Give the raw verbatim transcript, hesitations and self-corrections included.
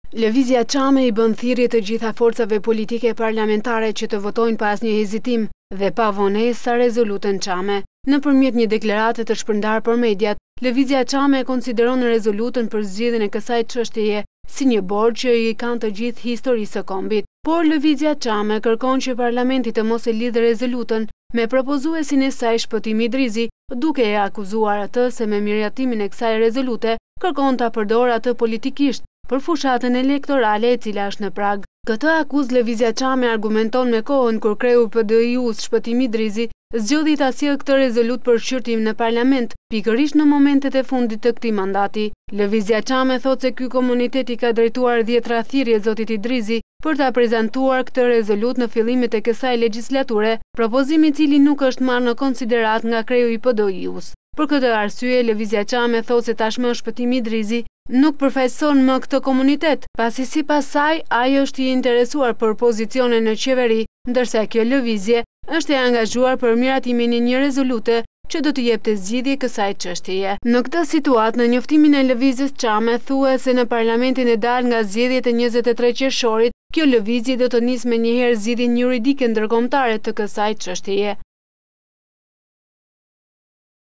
Lëvizja Çame i bën thirrje të gjitha forcave politike parlamentare që të votojnë pas një hezitim dhe pa vonesë sa rezolutën Çame. Nëpërmjet një deklarate të shpërndarë për mediat, Lëvizja Çame konsideron rezolutën për zgjedhjen e kësaj çështjeje si një borxh që i kanë të gjithë historisë së kombit. Por Lëvizja Çame kërkon që parlamenti të mos e lidhë rezolutën me propozuesin e saj Shpëtim Idrizi, duke e akuzuar atë se me miratimin e kësaj rezolute kërkon ta përdorë atë politikisht për fushatën elektorale e cila është në prag. Këtë akuzë Lëvizja Çame argumenton me kohën kur kreu P D I U-s Shpëtim Idrizi zgjodhi ta sjellë këtë rezolut për shqyrtim në parlament, pikërisht në momentet e fundit të këtij mandati. Lëvizja Çame thotë se ky komunitet i ka drejtuar dhjetra thirrje zotit Idrizi për ta prezantuar këtë rezolut në fillimet e kësaj legjislature, propozim i cili nuk është marrë në konsiderat nga kreu i P D I U-s. Për këtë arsye, Lëvizja Çame thotë se tashmë Shpëtim Idrizi nuk përfaqëson më këtë komunitet, pasi sipas saj ai është i interesuar për pozicione në qeveri, ndërsa kjo lëvizje është e angazhuar për miratimin e një rezolute që do të jepte zgjidhje kësaj çështjeje. Në këtë situatë, në njoftimin e lëvizjes Çame thuhet se në parlamentin e dalë nga zgjedhjet e njëzet e tre qershorit, kjo lëvizje do të nisë menjëherë zgjidhjen juridike ndërkombëtare të kësaj çështjeje.